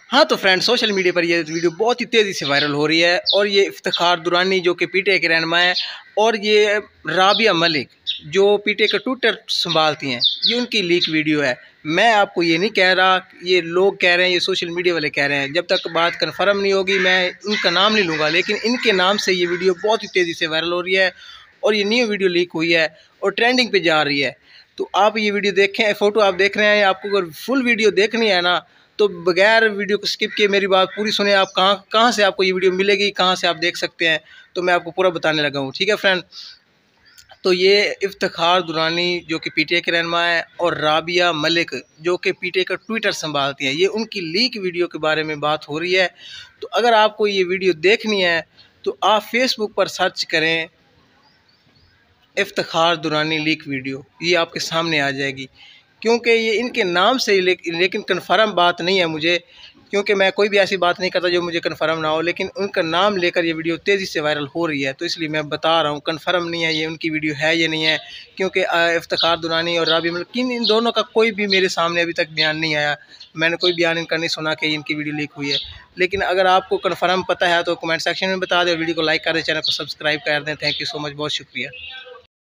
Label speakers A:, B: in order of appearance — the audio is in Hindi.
A: हाँ तो फ्रेंड, सोशल मीडिया पर ये वीडियो बहुत ही तेज़ी से वायरल हो रही है और ये इफ्तिखार दुरानी जो कि पीटीआई के रहनुमा है और ये राबिया मलिक जो पीटीआई का ट्विटर संभालती हैं, ये उनकी लीक वीडियो है। मैं आपको ये नहीं कह रहा, ये लोग कह रहे हैं, ये सोशल मीडिया वाले कह रहे हैं। जब तक बात कन्फर्म नहीं होगी मैं उनका नाम नहीं लूँगा, लेकिन इनके नाम से ये वीडियो बहुत ही तेज़ी से वायरल हो रही है और ये न्यू वीडियो लीक हुई है और ट्रेंडिंग पे जा रही है। तो आप ये वीडियो देखें, फ़ोटो आप देख रहे हैं, आपको अगर फुल वीडियो देखनी है ना तो बगैर वीडियो को स्किप किए मेरी बात पूरी सुने। आप कहाँ से आपको ये वीडियो मिलेगी, कहाँ से आप देख सकते हैं, तो मैं आपको पूरा बताने लगा हूँ। ठीक है फ्रेंड, तो ये इफ्तिखार दुरानी जो कि पीटीआई के रहनुमा है और राबिया मलिक जो कि पीटीआई का ट्विटर संभालती हैं, ये उनकी लीक वीडियो के बारे में बात हो रही है। तो अगर आपको ये वीडियो देखनी है तो आप फेसबुक पर सर्च करें इफ्तिखार दुरानी लीक वीडियो, ये आपके सामने आ जाएगी। क्योंकि ये इनके नाम से लेकिन कन्फर्म बात नहीं है मुझे, क्योंकि मैं कोई भी ऐसी बात नहीं करता जो मुझे कन्फर्म ना हो, लेकिन उनका नाम लेकर ये वीडियो तेज़ी से वायरल हो रही है, तो इसलिए मैं बता रहा हूँ। कन्फर्म नहीं है ये उनकी वीडियो है या नहीं है, क्योंकि इफ्तिखार दुरानी और राबिया मलिक इन दोनों का कोई भी मेरे सामने अभी तक बयान नहीं आया। मैंने कोई बयान इनका नहीं सुना कि इनकी वीडियो लीक हुई है। लेकिन अगर आपको कन्फर्म पता है तो कमेंट सेक्शन में बता दें, वीडियो को लाइक कर दें, चैनल को सब्सक्राइब कर दें। थैंक यू सो मच, बहुत शुक्रिया।